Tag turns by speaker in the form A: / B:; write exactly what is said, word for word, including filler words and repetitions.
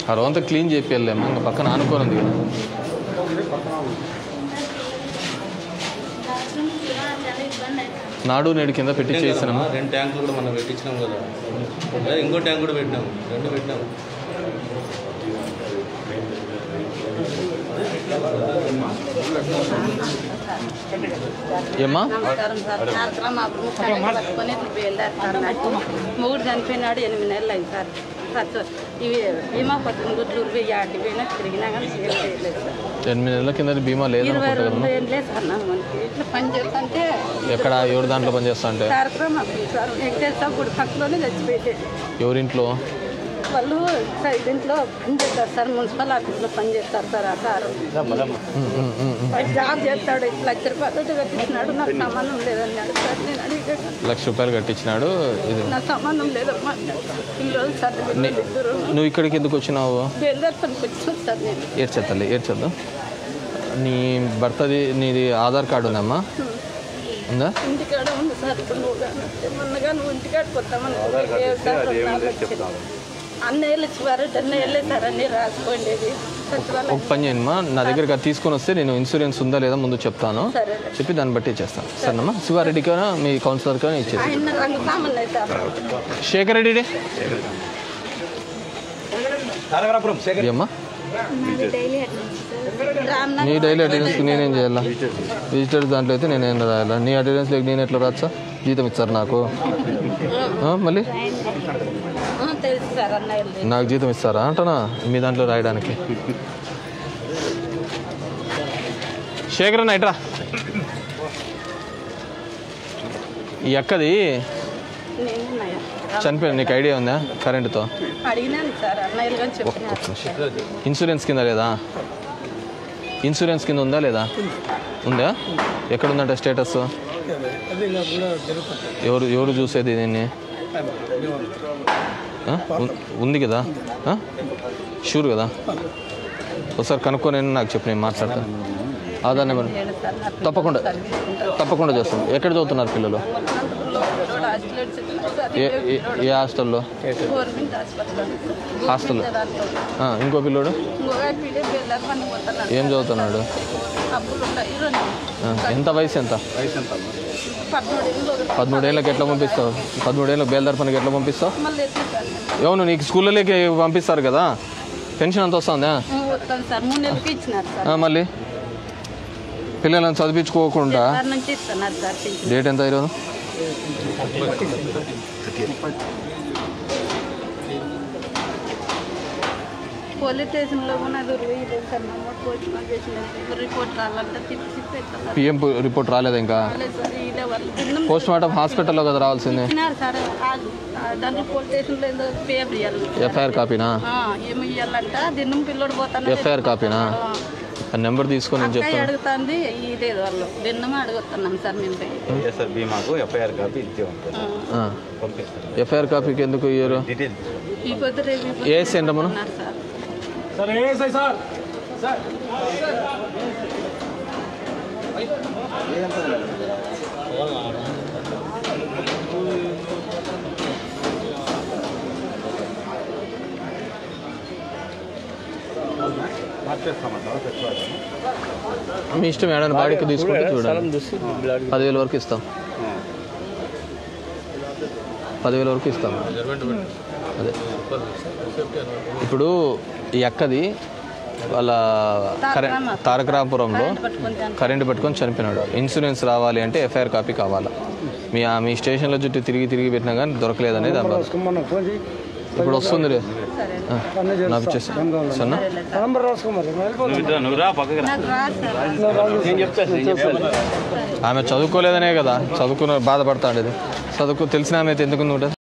A: ఆ రోజంతా క్లీన్ చేపియాలేమో ఇంకా పక్కన ఆనుకొని ఉంది కదా. నాడు నేడు కింద పెట్టి చేసినాము.
B: రెండు ట్యాంకులు కూడా మనం పెట్టించినాం కదా, ఇంకో ట్యాంక్ కూడా పెట్టినాము, రెండు పెట్టినాము.
A: ఏమ్మా
C: మూడు చనిపోయినాడు, ఎనిమిది నెలలు అయింది సార్. సార్ ఇవి బీమా పట్టిన గుడ్లు వెయ్యి ఆడిపోయినా తిరిగినా కానీ చేయలేదు సార్.
A: ఎనిమిది నెలల కింద బీమా లేదు.
C: ఇరవై రెండు ఏం లేదు సార్ మనకి. ఇట్లా పని చేస్తుంటే
A: ఎక్కడ ఎవరు దాంట్లో పని చేస్తా అంటే
C: కార్యక్రమం సార్ వెంకటేశ్వర గుడి పక్కలోనే చచ్చిపోయేది.
A: ఎవరింట్లో?
C: వాళ్ళు ఇంట్లో పని చేస్తారు సార్, మున్సిపల్ ఆఫీస్లో పని చేస్తారు సార్. ఆ సార్ జాబ్ చేస్తాడు, లక్ష రూపాయలు కట్టించినాడు, నాకు సంబంధం లేదన్నాడు సార్. నేను అడిగాను,
A: లక్ష రూపాయలు కట్టించినాడు, ఇది
C: నాకు సంబంధం లేదమ్మా. పిల్లలు సార్ ఇద్దరు.
A: నువ్వు ఇక్కడికి ఎందుకు వచ్చినావు?
C: బేల్దార్ పనికి వచ్చినాను సార్ నేను.
A: ఏడ్చేద్దాలి ఏడ్చేద్దాం. నీ భర్తది నీది ఆధార్ కార్డు ఉందమ్మా? ఉందా?
C: ఇంటికాడ ఉంది సార్. ఇప్పుడు నువ్వు కానీ మొన్నగా నువ్వు ఇంటికాడ పోతామని అన్న వెళ్ళి ఇచ్చివారు, అన్న వెళ్ళేసారు, అన్నీ రాసుకోండేది.
A: ఒక పని చేయమ్మా, నా దగ్గరికి అది తీసుకొని వస్తే నేను ఇన్సూరెన్స్ ఉందా లేదా ముందు చెప్తాను, చెప్పి దాన్ని బట్టి చేస్తాను. సరేనమ్మా. శివారెడ్డికి మీ కౌన్సిలర్కి ఇచ్చేసి. శేఖర్ రెడ్డి అమ్మా, నీ డైలీ అటెండెన్స్కి నేనేం చేయాలా? విజిటర్స్ దాంట్లో అయితే నేనేం రాయాలా? నీ అటెండెన్స్ లేక నేను ఎట్లా రాచ్చా? జీతం ఇచ్చారు నాకు, మళ్ళీ నాకు జీతం ఇస్తారా అంటనా మీ దాంట్లో రాయడానికి? శేఖర్ అన్న ఇట్రా. ఈ అక్కది చనిపోయింది, నీకు ఐడియా ఉందా? కరెంటుతో ఇన్సూరెన్స్ కింద లేదా? ఇన్సూరెన్స్ కింద ఉందా లేదా? ఉందా? ఎక్కడ ఉందంటే స్టేటస్? ఎవరు ఎవరు చూసేది దీన్ని? ఉంది కదా, షూర్ కదా? ఒకసారి కనుక్కొని నాకు చెప్పు, నేను మాట్లాడతాను. ఆధార్ నెంబర్ తప్పకుండా తప్పకుండా చేస్తాను. ఎక్కడ చదువుతున్నారు పిల్లలు? ఏ హాస్టల్లో? హాస్టల్లో. ఇంకో పిల్లోడు ఏం చదువుతున్నాడు? ఎంత వయసు? ఎంత? పదమూడేళ్ళకి ఎట్లా పంపిస్తావు? పదమూడేళ్ళకి బేల్దార్ పనికి ఎట్లా పంపిస్తావు? అవును, నీకు స్కూళ్ళలోకి పంపిస్తారు కదా, పెన్షన్ అంత వస్తుందా? మళ్ళీ పిల్లలను చదివించుకోకుండా డేట్ ఎంత ఈరోజు?
C: పోలీస్ స్టేషన్లో రిపోర్ట్ రావాలంటే
A: పిఎం రిపోర్ట్ రాలేదు ఇంకా? పోస్ట్ మార్టం హాస్పిటల్లో కదా రావాల్సింది. ఎఫ్ఐఆర్ కాపీనా? ఎఫ్ఐఆర్ కాపీనా? నెంబర్ తీసుకొని నేను చెప్తాను.
C: అడుగుతుంది ఇదేదో వాళ్ళు దిన్నమే అడుగుతున్నాం సార్ మేము.
B: బీమాకు ఎఫ్ఐఆర్ కాపీ
A: ఎఫ్ఐఆర్ కాపీకి ఎందుకు ఇయ్యరు? ఏఎస్ ఏంట మనం మీ ఇష్టం. ఏడైనా బాడీకి తీసుకుంటే చూడండి, పదివేల వరకు ఇస్తాం. పదివేల వరకు ఇస్తాం. అదే ఇప్పుడు ఈ అక్కది వాళ్ళ తారకరాపురంలో కరెంటు పట్టుకొని చనిపోయినాడు. ఇన్సూరెన్స్ రావాలి అంటే ఎఫ్ఐఆర్ కాపీ కావాలా? మీ మీ స్టేషన్లో చుట్టూ తిరిగి తిరిగి పెట్టినా కానీ దొరకలేదనేది అన్నారు. ఇప్పుడు వస్తుంది నాకు ఇచ్చేసి సన్నా. ఆమె చదువుకోలేదనే కదా, చదువుకున్న బాధపడతా ఉండేది. చదువుకు తెలిసిన ఆమె అయితే ఎందుకు